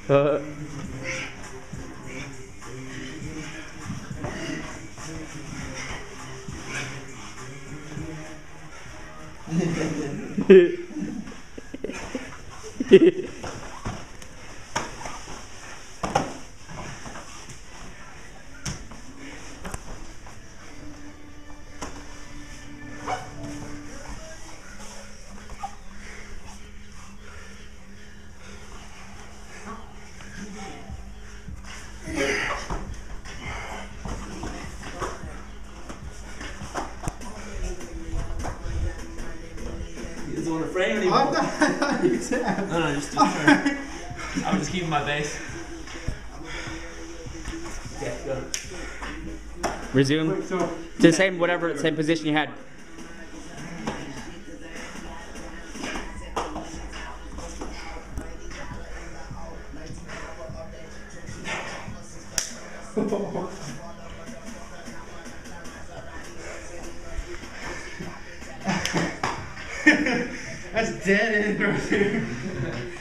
He doesn't want to frame anymore. I'm not. You said. No, just try. I'm just keeping my base. Yeah, go. Resume. Wait, so, To the same position you had. That's dead end right there.